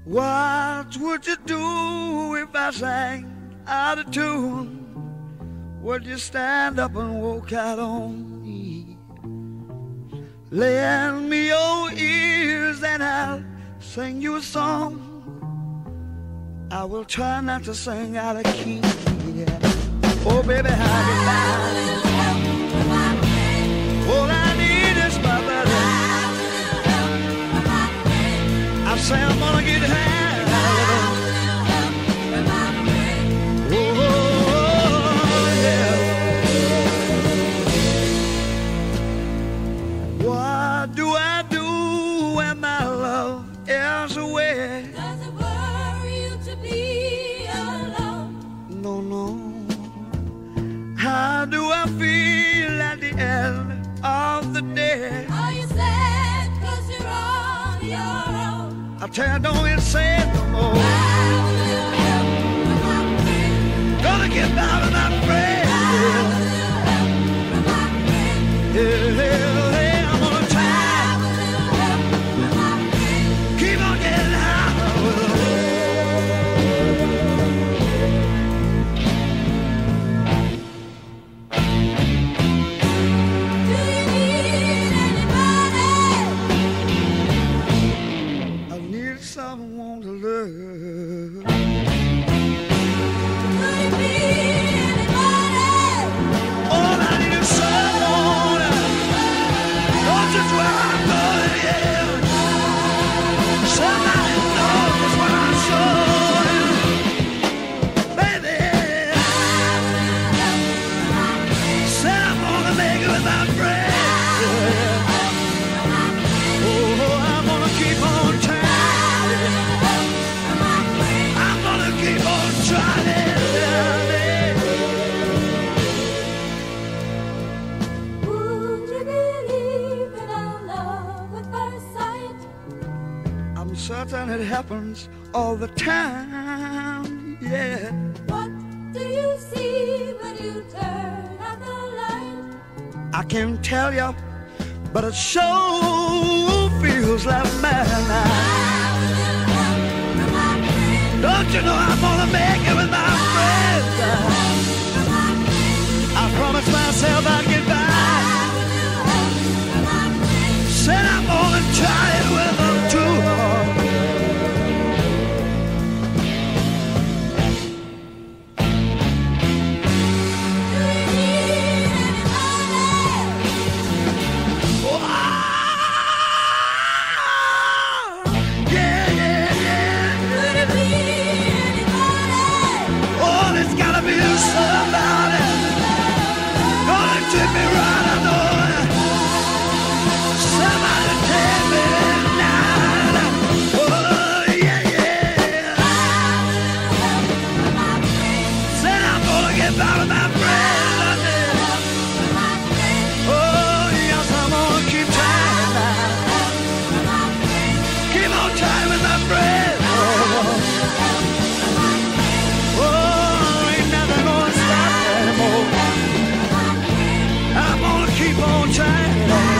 What would you do if I sang out of tune? Would you stand up and walk out on me? Lend me your ears and I'll sing you a song. I will try not to sing out of key. Yeah. Oh baby, how you like? All I need is my brother. I say I'm gonna get high. Oh, yeah. What do I do when my love is away? Does it worry you to be alone? No, no. How do I feel at the end of the day? Are you sad 'cause you're on your own? I tell you, don't even say it no more. Gonna get by with my friend. Yeah, yeah, I'm gonna try. Keep on getting high. Do you need anybody? I need someone to love. Could it be anybody? All I need is someone. Don't just where I'm going, yeah. Somebody knows what I'm showing. Baby, said I'm gonna make it with my friends. Oh, I'm gonna keep on trying. I'm gonna keep on trying. Would you believe in our love at first sight? I'm certain it happens all the time, yeah. What do you see when you turn out the light? I can't tell you, but it sure feels like madness. Don't you know I'm gonna make it with my friends? I promised myself I'd get by. Said I'm gonna try it with them too hard. Do you need anybody? Yeah, yeah, yeah. Could it be anybody? Oh, there's gotta be somebody gonna treat me right, I know it. Somebody take me tonight. Oh, yeah, yeah. Said I'm gonna get by with my friends, I did. Oh, yes, I'm gonna keep trying now. Keep on trying with my friends. Oh, ain't nothing gonna stop me anymore. I'm gonna keep on trying.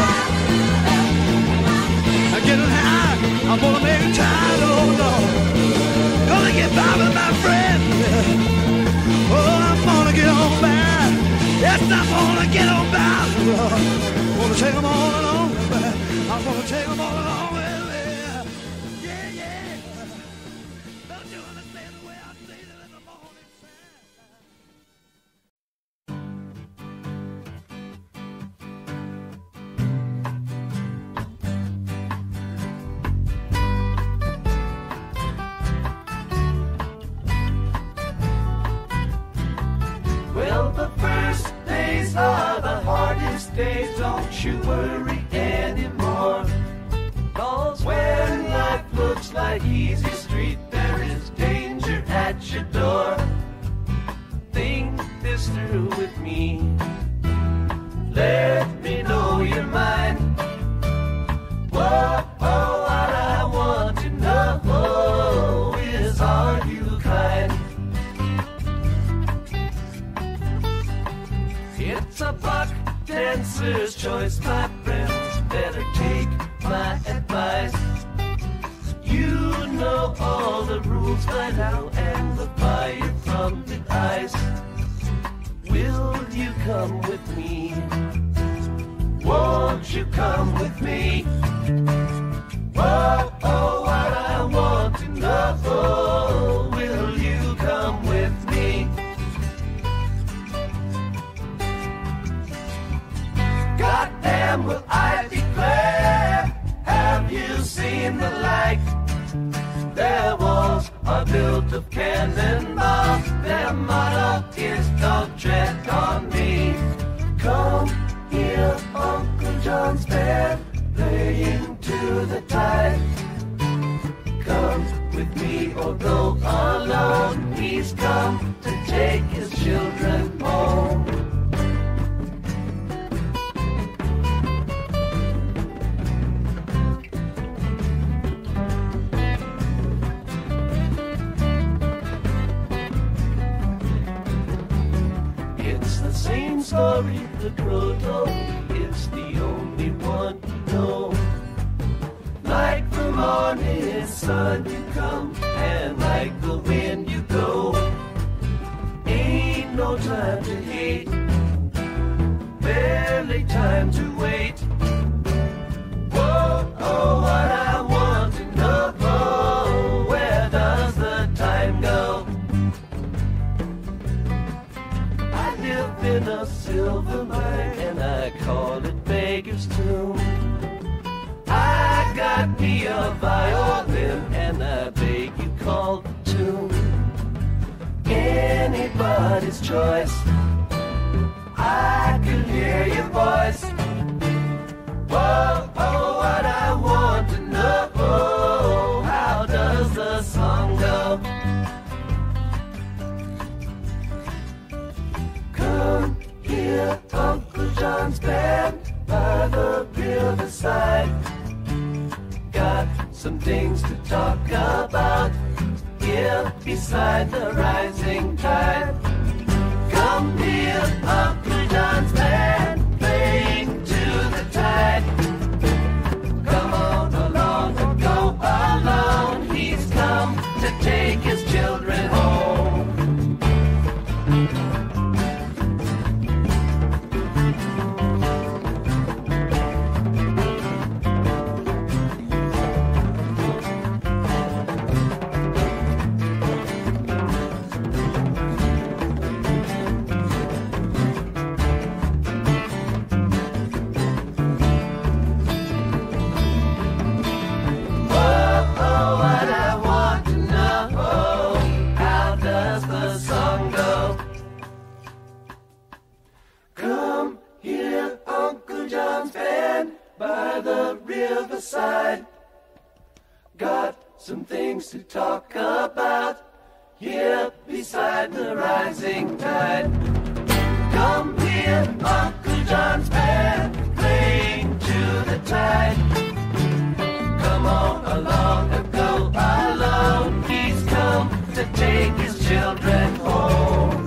I'm getting high. I'm gonna make it tired, oh Lord. Gonna get by with my friends. Oh, I'm gonna get on by. Yes, I'm gonna get on by, Lord. Gonna take them all along with me. I'm gonna take them all along with me. Yeah, yeah. Don't you understand the way I feel in the morning sun? Well, the first days are the hardest days, don't you worry anymore. 'Cause when life looks like easy street, there is danger at your door. Think this through with me. Let me know your mind. Whoa, what I want to know is, are you kind? It's a buck dancer's choice, my friends. Better take my advice. You know all troubles by now and the fire from the ice. Will you come with me? Won't you come with me? Whoa, oh, what I want to know. Will you come with me? Goddamn, will I declare? Have you seen the like? Their walls are built of cannonballs. Their motto is don't tread on me. Come here, Uncle John's band playing to the tide. Come with me or go alone. He's come to take his children home. Same story the crow told me, it's the only one you know. Like the morning sun you come, and like the wind you go. Ain't no time to hate, barely time to wait. Whoa, oh, what I want to know, where does the time go? In a silver mine, and I call it Beggar's Tomb. I got me a violin, and I beg you call the tune. Anybody's choice, I can hear your voice. Whoa, oh, what I want to know, how does the song go? Come here, Uncle John's band by the riverside. Got some things to talk about here beside the rising tide. Come here, Uncle John's band playing to the tide. Come on along or go alone. He's come to take his children home. Got some things to talk about here beside the rising tide. Come here, Uncle John's band playing to the tide. Come on along and go alone. He's come to take his children home.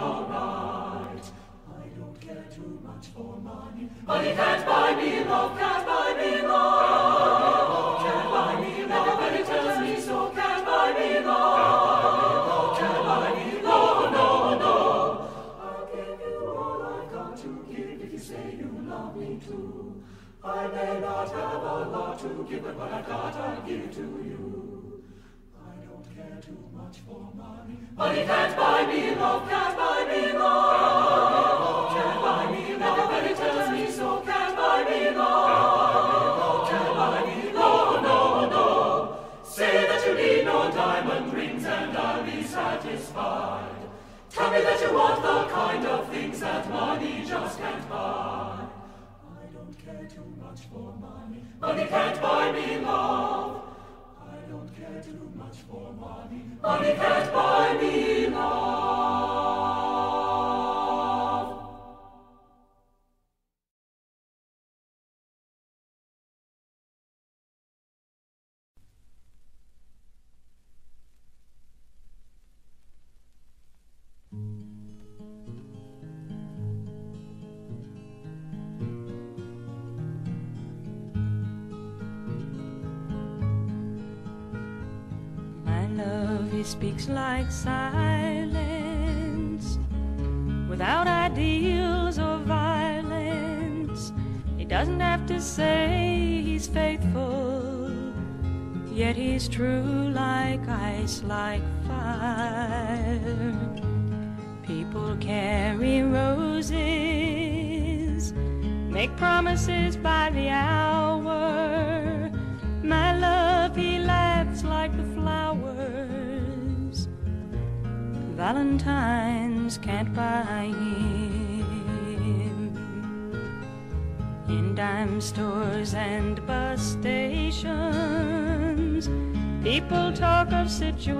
alright. I don't care too much for money. Money can't buy me love, can't buy me love. Can't buy me love. Everybody tells me so. Can't buy me love. Can't buy me love. No, no. I'll give you all I've got to give if you say you love me too. I may not have a lot to give, but what I got I'll give to you. I don't care too much for money. Money can't buy me love, can't buy me love. Can't buy me love. Everybody tells me so. Can't buy me love. Can't buy me love. No, no. Say that you need no diamond rings and I'll be satisfied. Tell me that you want the kind of things that money just can't buy. I don't care too much for money. Money can't buy me love. I don't care too much for money. Money can't buy me love. He speaks like silence, without ideals or violence. He doesn't have to say he's faithful, yet he's true like ice, like fire. People carry roses, make promises by the hour. My love, he laughs like the flowers. Valentines can't buy him. In dime stores and bus stations, people talk of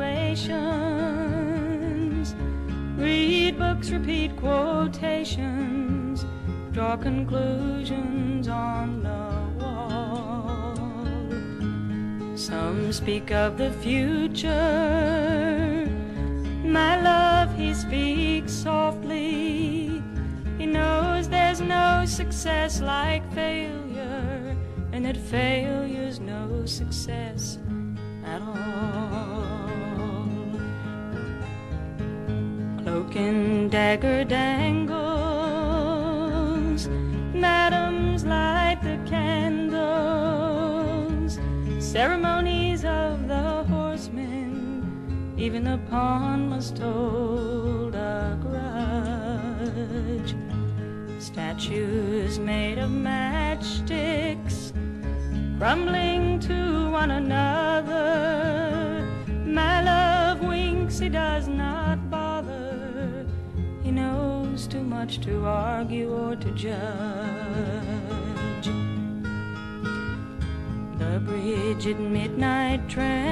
situations, read books, repeat quotations, draw conclusions on the wall. Some speak of the future. My love, he speaks softly. He knows there's no success like failure, and that failure's no success at all. Cloak and dagger dangles, madams light the candles, ceremonies of the horsemen. Even the pawn must hold a grudge. Statues made of matchsticks, crumbling to one another. My love winks, he does not bother. He knows too much to argue or to judge. The bridge at midnight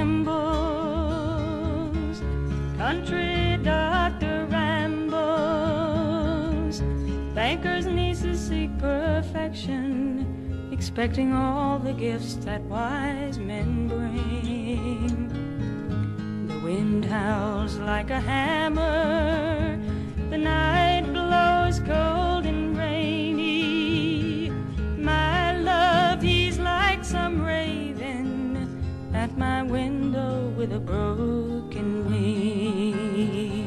trembles, country doctor rambles, bankers' nieces seek perfection, expecting all the gifts that wise men bring. The wind howls like a hammer, the night blows cold and rainy. My love, he's like some raven at my window with a broken wing.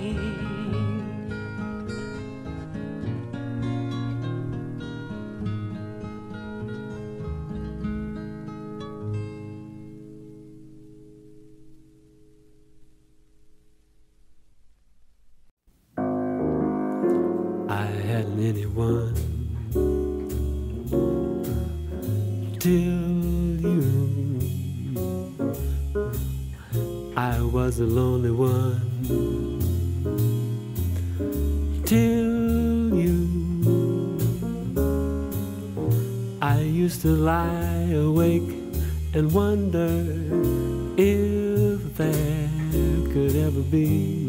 I hadn't anyone till you. I was the lonely one till you. I used to lie awake and wonder if there could ever be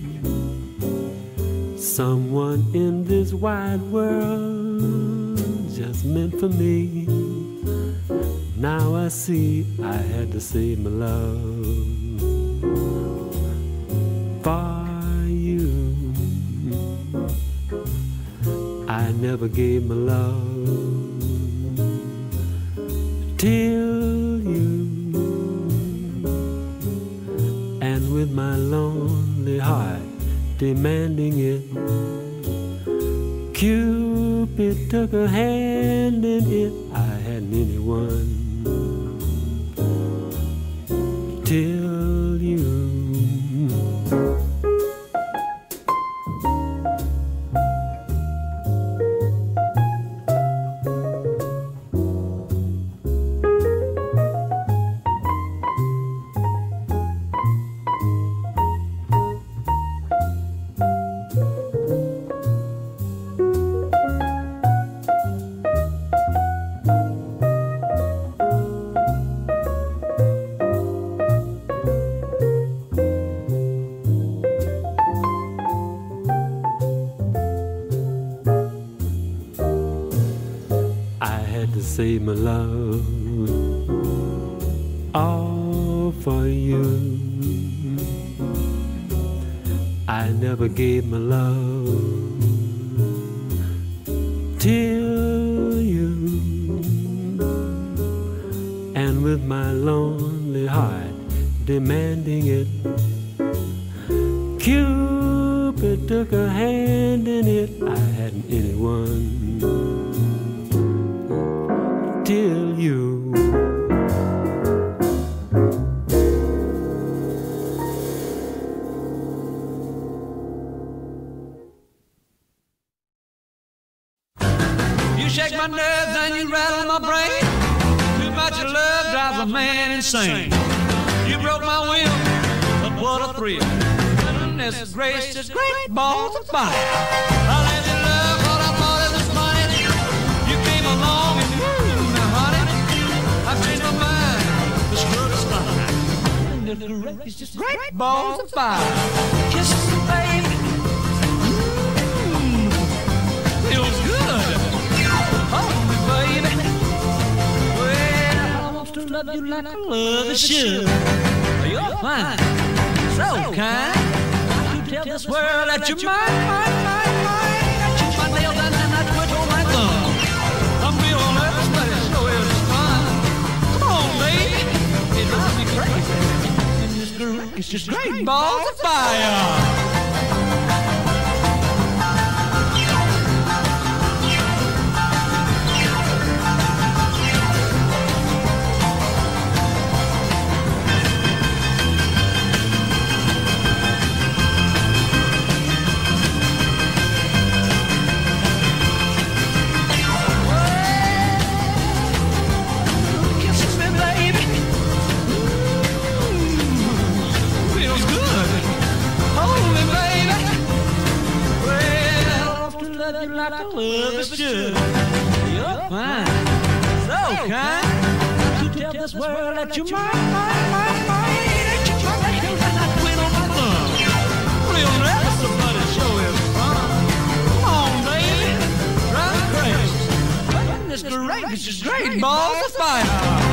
someone in this wide world just meant for me. Now I see I had to save my love for you. never gave my love till you, and with my lonely heart demanding it, Cupid took a hand in it. I hadn't anyone till you. Save my love all for you. I never gave my love till you, and with my lonely heart demanding it, Cupid took a hand in it. I hadn't anyone till you. You shake my nerves and you rattle my brain. Too much of love drives a man insane. You broke my will, but what a thrill. Goodness gracious, great balls of fire. I let you love what I thought it was funny. You came along and I've changed my mind, this world is fine. It's just great balls of fire. Kisses me, baby. Feels good. Hold me, baby. Well, I want to love you like I love a should. You're fine, so kind. To tell this world that you're mine. I chew my nails and then I twitch on my thumb. I'm real nervous, but it sure is fun. It drives me crazy. And this groove is just great balls of fire. Like I love is should. You're fine, so kind. To tell this world that you're mine. Ain't you trying to do that? I quit on my thumb. Real nervous, but it sure is fun. Come on, baby, drive me crazy. This great, it's just great balls of fire.